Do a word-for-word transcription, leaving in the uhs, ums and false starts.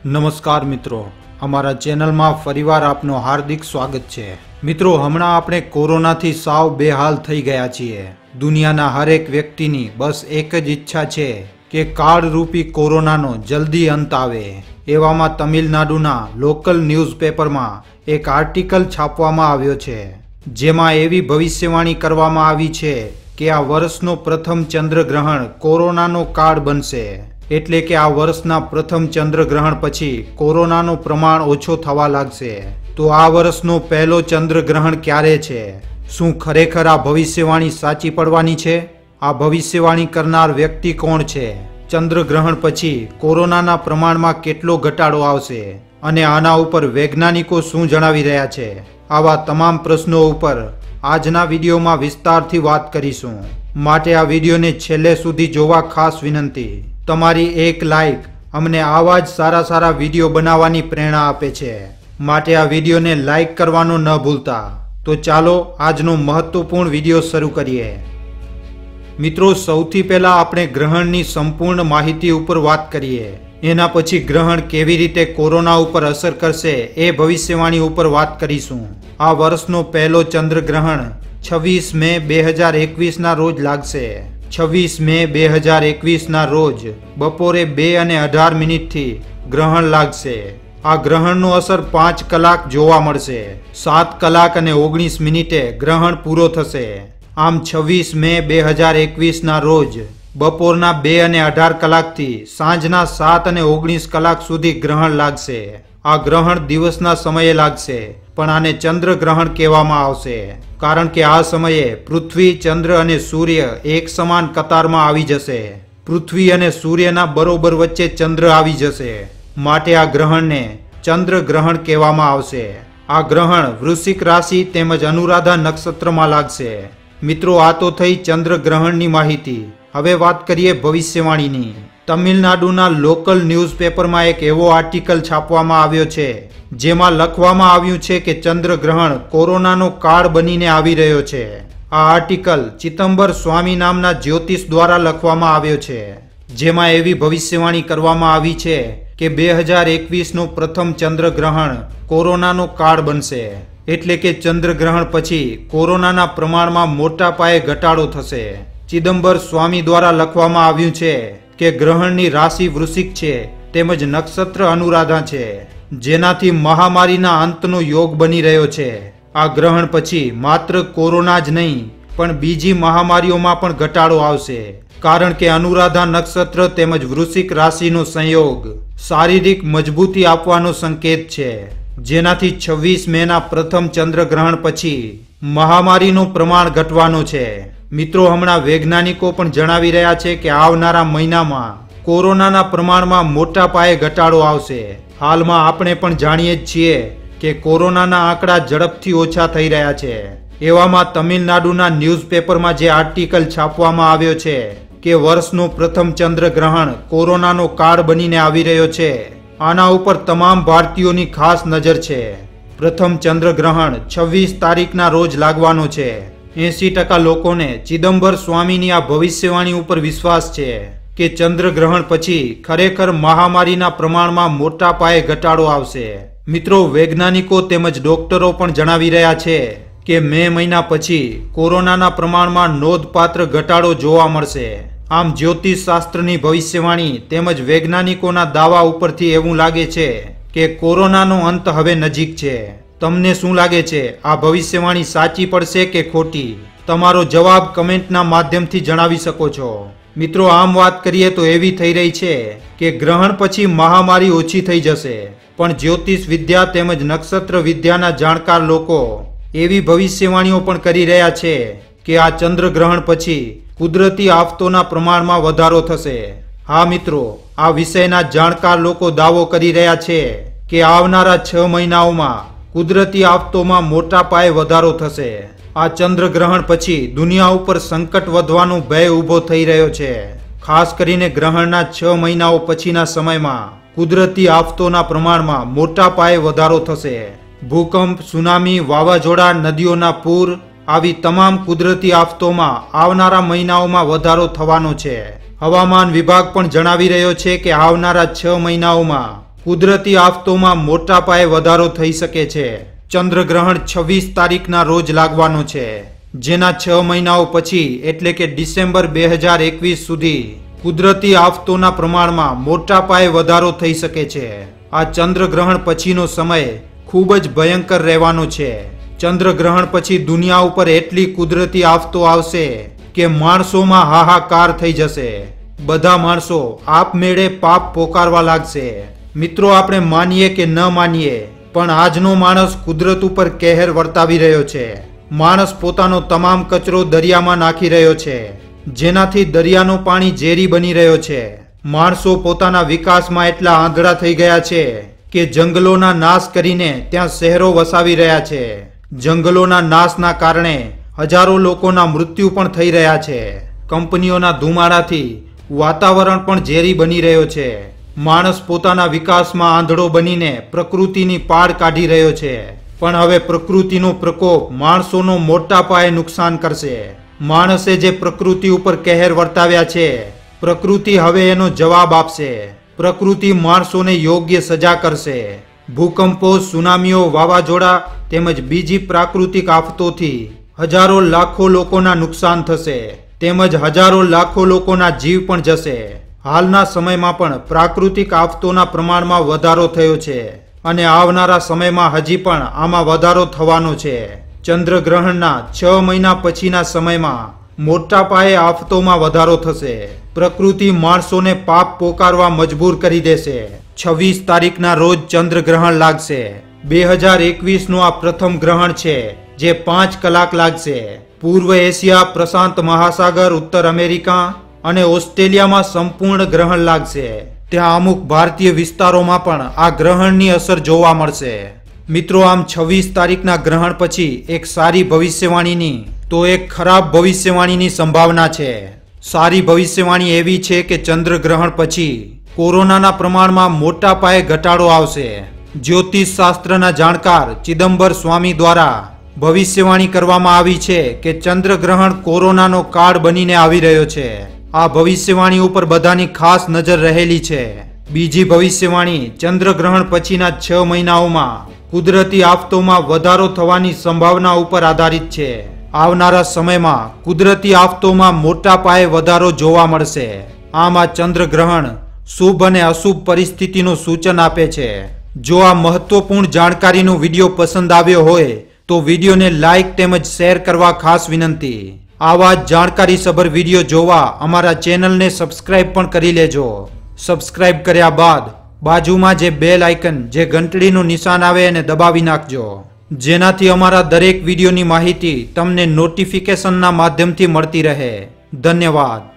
નમસ્કાર મિત્રો, અમારા ચેનલમાં ફરીવાર આપનું હાર્દિક સ્વાગત છે। મિત્રો, હમણાં આપણે કોરોનાથી સાવ બેહાલ થઈ ગયા છીએ। દુનિયાના હરેક વ્યક્તિની બસ એક જ ઈચ્છા છે કે કાળરૂપી કોરોનાનો જલ્દી અંત આવે। એવામાં તમિલનાડુના લોકલ ન્યૂઝપેપરમાં એક આર્ટિકલ છાપવામાં આવ્યો છે, જેમાં એવી ભવિષ્યવાણી કરવામાં આવી છે કે આ વર્ષનો પ્રથમ ચંદ્રગ્રહણ કોરોનાનો કાળ બનશે। એટલે કે આ વર્ષના પ્રથમ ચંદ્રગ્રહણ પછી કોરોનાનું પ્રમાણ ઓછો થવા લાગશે। તો આ વર્ષનો પહેલો ચંદ્રગ્રહણ ક્યારે છે? શું ખરેખર આ ભવિષ્યવાણી સાચી પડવાની છે? આ ભવિષ્યવાણી કરનાર વ્યક્તિ કોણ છે? ચંદ્રગ્રહણ પછી કોરોનાના પ્રમાણમાં કેટલો ઘટાડો આવશે અને આના ઉપર વૈજ્ઞાનિકો શું જણાવી રહ્યા છે? આવા તમામ પ્રશ્નો ઉપર આજના વિડીયોમાં વિસ્તારથી વાત કરીશું। માટે આ વિડીયોને છેલ્લે સુધી જોવા ખાસ વિનંતી। તમારી એક લાઈક અમને આવા જ સારા સારા વિડીયો બનાવવાની પ્રેરણા આપે છે, માટે આ વિડીયોને લાઈક કરવાનું ન ભૂલતા। તો ચાલો આજનો મહત્વપૂર્ણ વિડીયો શરૂ કરીએ। મિત્રો, સૌથી પહેલા આપણે ગ્રહણની સંપૂર્ણ માહિતી ઉપર વાત કરીએ। એના પછી ગ્રહણ કેવી રીતે કોરોના ઉપર અસર કરશે એ ભવિષ્યવાણી ઉપર વાત કરીશું। આ વર્ષનો પહેલો ચંદ્રગ્રહણ છવ્વીસ મે બે હજાર એકવીસ ના રોજ લાગશે। છવ્વીસ મે બે હજાર એકવીસ ના રોજ બપોરે બે અને અઢાર મિનિટથી ગ્રહણ લાગશે। આ ગ્રહણનો અસર પાંચ કલાક જોવા મળશે। સાત કલાક અને ઓગણીસ મિનિટે ગ્રહણ પૂરો થશે। આમ છવ્વીસ મે બે હજાર એકવીસ ના રોજ બપોરના બે અને અઢાર કલાકથી સાંજના સાત અને ઓગણીસ કલાક સુધી ગ્રહણ લાગશે। આ ગ્રહણ દિવસના સમયે લાગશે, પણ આને ચંદ્રગ્રહણ કહેવામાં આવશે, કારણ કે આ સમયે પૃથ્વી, ચંદ્ર અને સૂર્ય એક સમાન કતારમાં આવી જશે। પૃથ્વી અને સૂર્યના બરોબર વચ્ચે ચંદ્ર આવી જશે, માટે આ ગ્રહણને ચંદ્રગ્રહણ કહેવામાં આવશે। આ ગ્રહણ વૃશ્ચિક રાશિ તેમજ અનુરાધા નક્ષત્રમાં લાગશે। મિત્રો, આ તો થઈ ચંદ્રગ્રહણની માહિતી। હવે વાત કરીએ ભવિષ્યવાણીની। તમિલનાડુના લોકલ ન્યૂઝપેપરમાં એક એવો આર્ટિકલ છાપવામાં આવ્યો છે, જેમાં લખવામાં આવ્યું છે કે ચંદ્રગ્રહણ કોરોનાનો કાળ બનીને આવી રહ્યો છે। આ આર્ટિકલ ચિદમ્બર સ્વામી નામના જ્યોતિષ દ્વારા લખવામાં આવ્યો છે, જેમાં એવી ભવિષ્યવાણી કરવામાં આવી છે કે બે હજાર એકવીસ નો પ્રથમ ચંદ્રગ્રહણ કોરોનાનો કાળ બનશે। એટલે કે ચંદ્રગ્રહણ પછી કોરોનાના પ્રમાણમાં મોટા પાયે ઘટાડો થશે। ચિદમ્બર સ્વામી દ્વારા લખવામાં આવ્યું છે કે ગ્રહણની રાશિ વૃશ્ચિક છે તેમજ નક્ષત્ર અનુરાધા છે, જેનાથી મહામારીના અંતનો યોગ બની રહ્યો છે। આ ગ્રહણ પછી માત્ર કોરોના જ નહીં, પણ બીજી મહામારીઓમાં પણ ઘટાડો આવશે, કારણ કે અનુરાધા નક્ષત્ર તેમજ વૃશ્ચિક રાશિનો સંયોગ શારીરિક મજબૂતી આપવાનો સંકેત છે, જેનાથી છવ્વીસ મે ના પ્રથમ ચંદ્રગ્રહણ પછી મહામારીનું પ્રમાણ ઘટવાનો છે। મિત્રો, હમણાં વૈજ્ઞાનિકો પણ જણાવી રહ્યા છે કે આવનારા મહિનામાં કોરોનાના પ્રમાણમાં મોટા પાયે ઘટાડો આવશે। હાલમાં આપણે પણ જાણીએ જ છીએ કે કોરોનાના આંકડા ઝડપથી ઓછા થઈ રહ્યા છે। એવામાં તમિલનાડુના ન્યૂઝપેપરમાં જે આર્ટિકલ છાપવામાં આવ્યો છે કે વર્ષનો પ્રથમ ચંદ્રગ્રહણ કોરોનાનો કાળ બનીને આવી રહ્યો છે, આના ઉપર તમામ ભારતીયોની ખાસ નજર છે। પ્રથમ ચંદ્રગ્રહણ છવ્વીસ તારીખના રોજ લાગવાનો છે। એંસી ટકા લોકોને ચિદમ્બર સ્વામીની આ ભવિષ્યવાણી ઉપર વિશ્વાસ છે કે ચંદ્રગ્રહણ પછી ખરેખર મહામારીના પ્રમાણમાં મોટા પાયે ઘટાડો આવશે। મિત્રો, વૈજ્ઞાનિકો તેમજ ડોક્ટરો પણ જણાવી રહ્યા છે કે મે મહિના પછી કોરોનાના પ્રમાણમાં નોંધપાત્ર ઘટાડો જોવા મળશે। આમ જ્યોતિષ શાસ્ત્રની ભવિષ્યવાણી તેમજ વૈજ્ઞાનિકોના દાવા ઉપરથી એવું લાગે છે કે કોરોનાનો અંત હવે નજીક છે। તમને શું લાગે છે, આ ભવિષ્યવાણી સાચી પડશે કે ખોટી? તમારો જવાબ કમેન્ટના માધ્યમથી જણાવી શકો છો। મિત્રો, આમ વાત કરીએ તો એવી થઈ રહી છે કે ગ્રહણ પછી મહામારી ઓછી થઈ જશે, પણ જ્યોતિષ વિદ્યા તેમજ નક્ષત્ર વિદ્યાના જાણકાર લોકો એવી ભવિષ્યવાણીઓ પણ કરી રહ્યા છે કે આ ચંદ્રગ્રહણ પછી કુદરતી આફતોના પ્રમાણમાં વધારો થશે। હા મિત્રો, આ વિષયના જાણકાર લોકો દાવો કરી રહ્યા છે કે આવનારા છ મહિનાઓમાં કુદરતી આફતોમાં મોટા પાયે વધારો થશે। આ ચંદ્રગ્રહણ પછી દુનિયા ઉપર સંકટ વધવાનો ભય ઊભો થઈ રહ્યો છે। ખાસ કરીને ગ્રહણના છ મહિનાઓ પછીના સમયમાં કુદરતી આફતોના પ્રમાણમાં મોટા પાયે વધારો થશે। ભૂકંપ, સુનામી, વાવાઝોડા, નદીઓના પૂર આવી તમામ કુદરતી આફતોમાં આવનારા મહિનાઓમાં વધારો થવાનો છે। હવામાન વિભાગ પણ જણાવી રહ્યો છે કે આવનારા છ મહિનાઓમાં કુદરતી આફતોમાં મોટા પાયે વધારો થઈ શકે છે. ચંદ્રગ્રહણ છવ્વીસ તારીખના રોજ લાગવાનો છે, જેના છ મહિનાઓ પછી એટલે કે ડિસેમ્બર બે હજાર એકવીસ સુધી કુદરતી આફતોના પ્રમાણમાં મોટા પાયે વધારો થઈ શકે છે. આ ચંદ્રગ્રહણ પછીનો સમય ખૂબ જ ભયંકર રહેવાનો છે. ચંદ્રગ્રહણ પછી દુનિયા ઉપર એટલી કુદરતી આફતો આવશે કે માણસોમાં હાહાકાર થઈ જશે. બધા માણસો આપમેળે પાપ પોકારવા લાગશે. મિત્રો, આપણે માનીએ કે ન માનીએ, પણ આજનો માણસ કુદરત ઉપર કહેર વર્તાવી રહ્યો છે. માણસ પોતાનો તમામ કચરો દરિયામાં નાખી રહ્યો છે, જેનાથી દરિયાનું પાણી ઝેરી બની રહ્યો છે. માણસો પોતાના વિકાસમાં એટલા આંધળા થઈ ગયા છે કે જંગલોના નાશ કરીને ત્યાં શહેરો વસાવી રહ્યા છે. જંગલોના નાશના કારણે હજારો લોકોના મૃત્યુ પણ થઈ રહ્યા છે. કંપનીઓના ધુમાડાથી વાતાવરણ પણ ઝેરી બની રહ્યો છે. માણસ પોતાના વિકાસમાં આંધળો બનીને પ્રકૃતિની પાળ કાઢી રહ્યો છે. પણ હવે પ્રકૃતિનો પ્રકોપ માણસોનો મોટા પાયે નુકસાન કરશે. માણસે જે પ્રકૃતિ ઉપર કહેર વર્તાવ્યા છે, પ્રકૃતિ હવે એનો જવાબ આપશે. પ્રકૃતિ માણસોને યોગ્ય સજા કરશે. ભૂકંપો, સુનામીઓ, વાવાઝોડા તેમજ બીજી પ્રાકૃતિક આફતોથી હજારો લાખો લોકોના નુકસાન થશે, તેમજ હજારો લાખો લોકોના જીવ પણ જશે. હાલના સમયમાં પણ પ્રાકૃતિક આફતોના પ્રમાણમાં વધારો થયો છે અને આવનારા સમયમાં હજી પણ આમાં વધારો થવાનો છે. ચંદ્રગ્રહણના છ મહિના પછીના સમયમાં મોટા પાયે આફતોમાં વધારો થશે. પ્રકૃતિ માણસોને પાપ પોકારવા મજબૂર કરી દેશે. છવ્વીસ તારીખના રોજ ચંદ્રગ્રહણ લાગશે. બે હજાર એકવીસનું આ પ્રથમ ગ્રહણ છે, જે પાંચ કલાક લાગશે. પૂર્વ એશિયા, પ્રશાંત મહાસાગર, ઉત્તર અમેરિકા અને ઓસ્ટ્રેલિયામાં સંપૂર્ણ ગ્રહણ લાગશે. ત્યાં અમુક ભારતીય વિસ્તારોમાં પણ આ ગ્રહણની અસર જોવા મળશે. મિત્રો, આમ છવ્વીસ તારીખના ગ્રહણ પછી એક સારી ભવિષ્યવાણીની તો એક ખરાબ ભવિષ્યવાણીની સંભાવના છે. સારી ભવિષ્યવાણી એવી છે કે ચંદ્રગ્રહણ પછી કોરોનાના પ્રમાણમાં મોટા પાયે ઘટાડો આવશે. જ્યોતિષ શાસ્ત્રના જાણકાર ચિદમ્બર સ્વામી દ્વારા ભવિષ્યવાણી કરવામાં આવી છે કે ચંદ્રગ્રહણ કોરોનાનો કાળ બનીને આવી રહ્યો છે. આ ભવિષ્યવાણી ઉપર બધાની ખાસ નજર રહેલી છે. બીજી ભવિષ્યવાણી ચંદ્રગ્રહણ પછીના છ મહિનાઓમાં કુદરતી આફતોમાં વધારો થવાની સંભાવના ઉપર આધારિત છે. આવનારા સમયમાં કુદરતી આફતોમાં મોટા પાયે વધારો જોવા મળશે. આમ આ ચંદ્રગ્રહણ શુભ અને અશુભ પરિસ્થિતિનું સૂચન આપે છે. જો આ મહત્વપૂર્ણ જાણકારીનો વિડીયો પસંદ આવ્યો હોય તો વિડીયોને લાઇક તેમજ શેર કરવા ખાસ વિનંતી. આવા જ જાણકારી સભર વિડીયો જોવા અમારા ચેનલને સબસ્ક્રાઇબ પણ કરી લેજો. સબસ્ક્રાઇબ કર્યા બાદ બાજુમાં જે બેલ આઇકન જે ઘંટડીનું નિશાન આવે એને દબાવી નાખજો, જેનાથી અમારા દરેક વિડીયોની માહિતી તમને નોટિફિકેશનના માધ્યમથી મળતી રહે. ધન્યવાદ.